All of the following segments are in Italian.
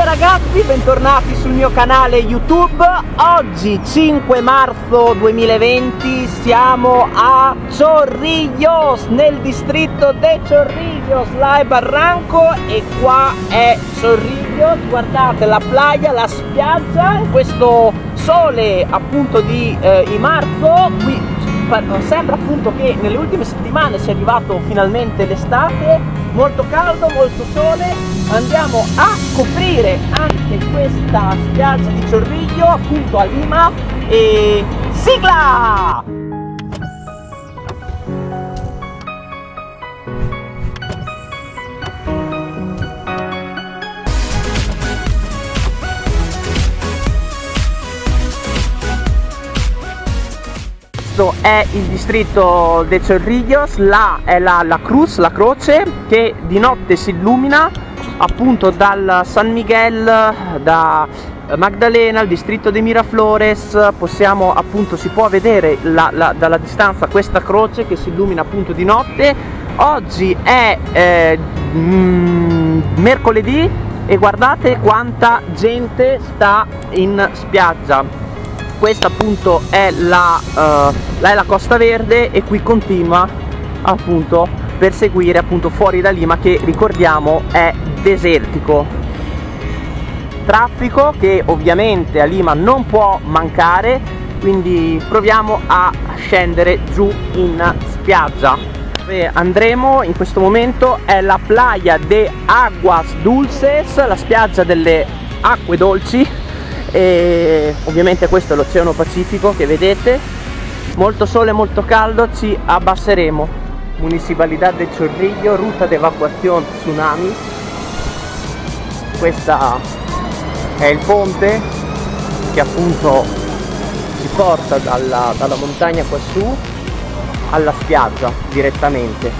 Salve ragazzi, bentornati sul mio canale YouTube. Oggi 5 marzo 2020 siamo a Chorrillos, nel distretto de Chorrillos, là è Barranco e qua è Chorrillos. Guardate la playa, la spiaggia, in questo sole appunto di marzo. Qui sembra appunto che nelle ultime settimane sia arrivato finalmente l'estate, molto caldo, molto sole. Andiamo a coprire anche questa spiaggia di Chorrillos, appunto a Lima, e sigla! Questo è il distretto de Chorrillos, là è la cruz, la croce, che di notte si illumina appunto dal San Miguel, da Magdalena, il distretto de Miraflores. Possiamo appunto, si può vedere dalla distanza questa croce che si illumina appunto di notte. Oggi è mercoledì e guardate quanta gente sta in spiaggia. Questa appunto è la Costa Verde e qui continua appunto per seguire appunto fuori da Lima, che ricordiamo è desertico. Traffico che ovviamente a Lima non può mancare, quindi proviamo a scendere giù in spiaggia. Dove andremo in questo momento è la Playa de Aguas Dulces, la spiaggia delle acque dolci, e ovviamente questo è l'Oceano Pacifico che vedete. Molto sole, molto caldo, ci abbasseremo. Municipalidad de Chorrillos, ruta de evacuación tsunami. Questa è il ponte che appunto ci porta dalla montagna quassù alla spiaggia direttamente.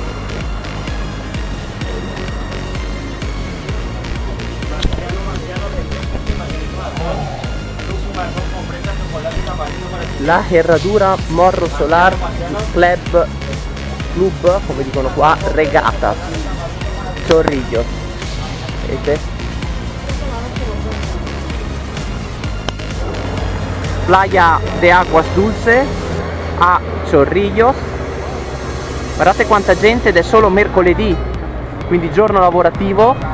La Herradura Morro Solar Club, come dicono qua, Regatas Chorrillos, vedete? Playa de Aguas Dulces a Chorrillos. Guardate quanta gente, ed è solo mercoledì, quindi giorno lavorativo.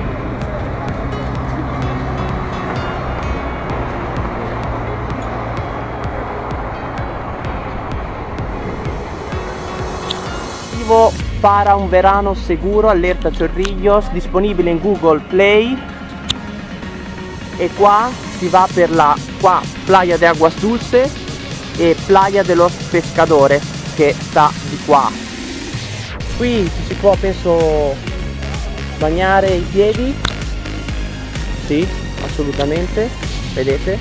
Para un verano seguro, allerta Chorrillos, disponibile in Google Play. E qua si va per la Playa de Aguas Dulces e Playa de los Pescadores, che sta di qua. Qui ci si può, penso, bagnare i piedi. Sì, assolutamente, vedete.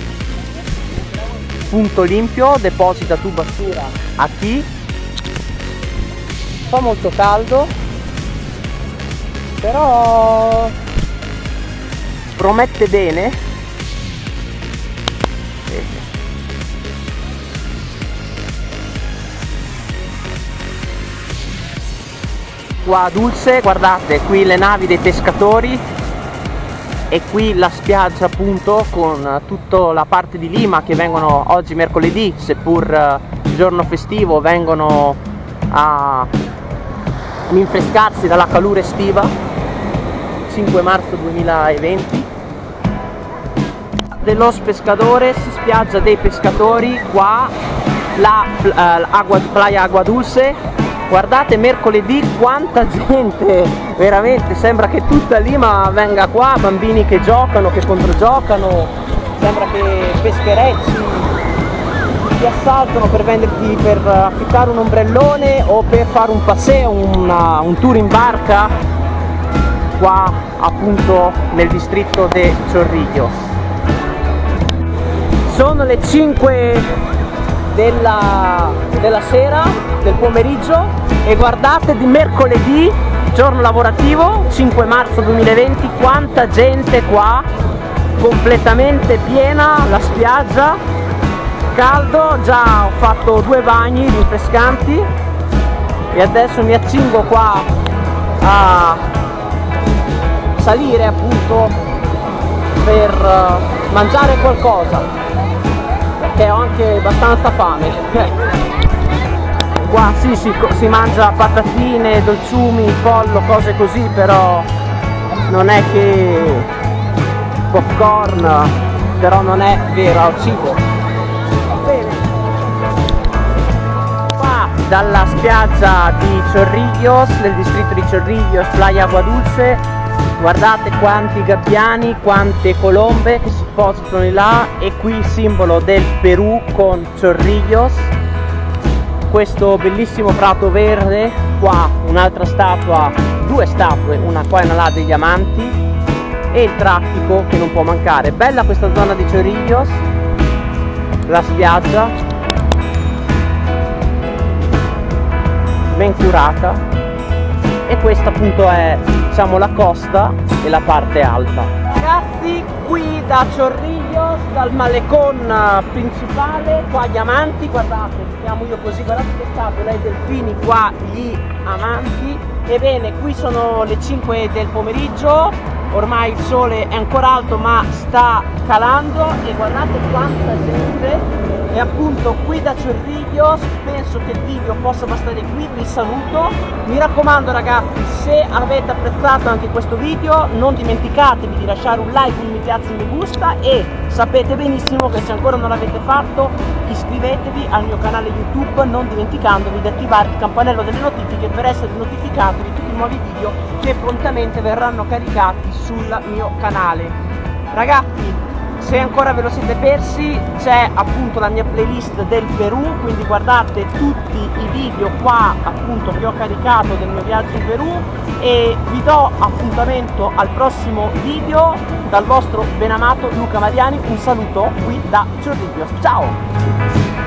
Punto limpio, deposita tu basura aquí. Fa molto caldo, però promette bene. Qua Dulce, guardate qui le navi dei pescatori e qui la spiaggia appunto con tutta la parte di Lima che vengono oggi mercoledì, seppur giorno festivo, vengono a rinfrescarsi dalla calura estiva. 5 marzo 2020. De los Pescadores, spiaggia dei pescatori, qua la Playa Agua Dulce. Guardate mercoledì quanta gente, veramente sembra che tutta Lima venga qua, bambini che giocano, che controgiocano, sembra che pescherecci ti assaltano per venderti, per affittare un ombrellone o per fare un paseo, un tour in barca qua appunto nel distretto de Chorrillos. Sono le 5 della sera, del pomeriggio, e guardate, di mercoledì, giorno lavorativo, 5 marzo 2020, quanta gente qua, completamente piena la spiaggia. Caldo, già ho fatto 2 bagni rinfrescanti e adesso mi accingo qua a salire appunto per mangiare qualcosa, perché ho anche abbastanza fame. Qua sì, si mangia patatine, dolciumi, pollo, cose così, però non è che popcorn, però non è vero cibo. Bene. Qua dalla spiaggia di Chorrillos, nel distretto di Chorrillos, Playa Agua Dulce, guardate quanti gabbiani, quante colombe che si posano di là, e qui il simbolo del Perù con Chorrillos, questo bellissimo prato verde, qua un'altra statua, due statue, una qua e una là degli amanti, e il traffico che non può mancare. Bella questa zona di Chorrillos, la spiaggia ben curata, e questa appunto è, diciamo, la costa e la parte alta. Ragazzi, qui da Chorrillos, dal malecón principale, qua gli amanti, guardate, chiamo io così, guardate che statue, dai delfini, qua gli amanti. Ebbene, qui sono le 5 del pomeriggio, ormai il sole è ancora alto ma sta calando, e guardate quanta gente. E appunto qui da Chorrillos penso che il video possa bastare qui. Vi saluto, mi raccomando ragazzi, se avete apprezzato anche questo video non dimenticatevi di lasciare un like, un mi piace, un mi gusta, e sapete benissimo che se ancora non l'avete fatto iscrivetevi al mio canale YouTube, non dimenticandovi di attivare il campanello delle notifiche per essere notificati di tutti i nuovi video che prontamente verranno caricati sul mio canale. Ragazzi, se ancora ve lo siete persi, c'è appunto la mia playlist del Perù, quindi guardate tutti i video qua appunto che ho caricato del mio viaggio in Perù, e vi do appuntamento al prossimo video dal vostro benamato Luca Mariani. Un saluto qui da Chorrillos, ciao!